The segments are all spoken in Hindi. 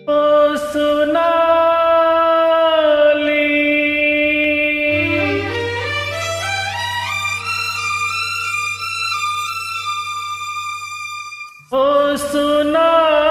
ओ सोनाली, ओ सोनाली,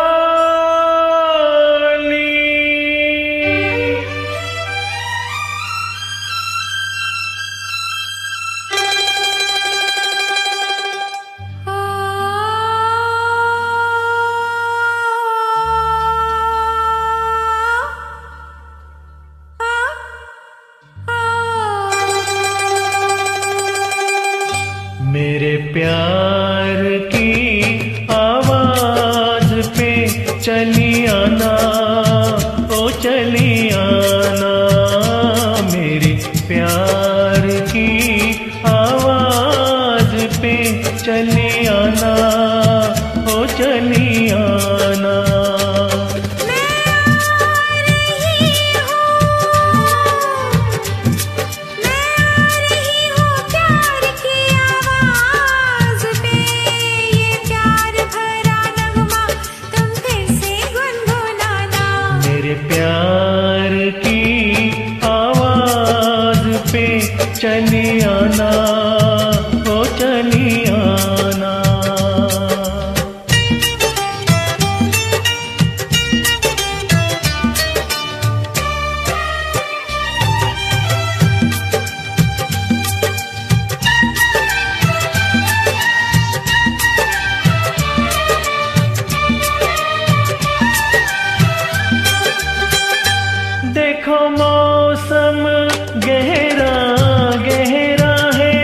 मेरे प्यार की आवाज पे चली आना, ओ चली आना। मेरे प्यार की आवाज पे चली आना, ओ चली आना। प्यार की आवाज पे चली आना, ओ चली आना। देखो मौसम गहरा गहरा है,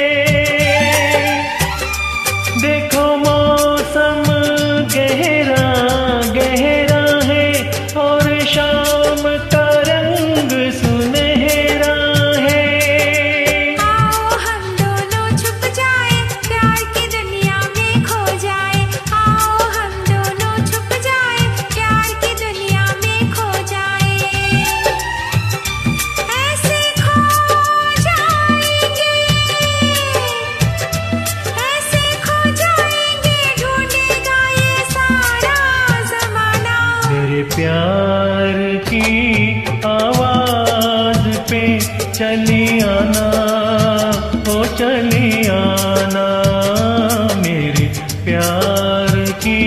देखो मौसम गहरा गहरा है, और शाम का रंग सुनहरा है। आओ हम दोनों छुप जाए, प्यार की दुनिया में खो जाए। आओ हम दोनों छुप जाए, प्यार की दुनिया में खो जाए। ऐसे खो जाएंगे, ऐसे खो जाएंगे, ढूंढेगा ये सारा जमाना। मेरे प्यार की आवाज पे चली आना, ओ चली आना। मेरे प्यार की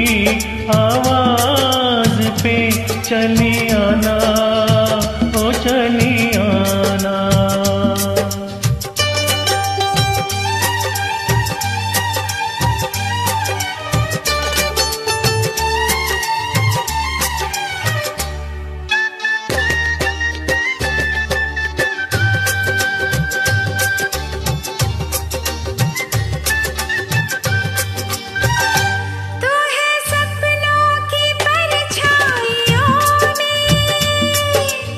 आवाज पे चली आना, ओ चली आना। तू है सपनों की परछाइयों में,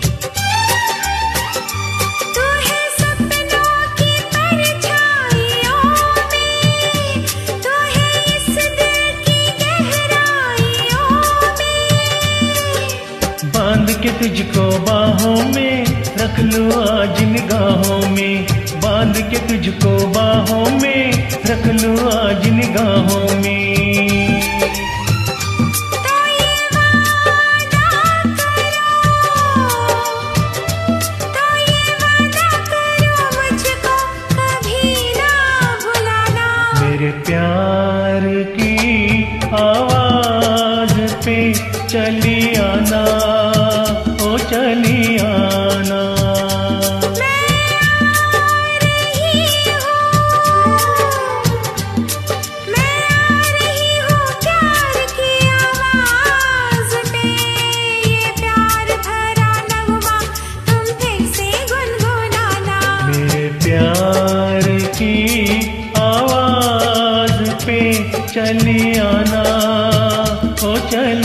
तू है सपनों की परछाइयों में, तू है इस दिल की गहराइयों में। बांध के तुझको बाहों में रख लूं आज निगाहों में, बांध के तुझको बाहों में रख लूं आज निगाहों में। तो ये वादा करो, तो ये वादा करो, मुझको कभी ना भुलाना। मेरे प्यार की आवाज पे चली आना, ओ चली आना। प्यार की आवाज पे चली आना, ओ चली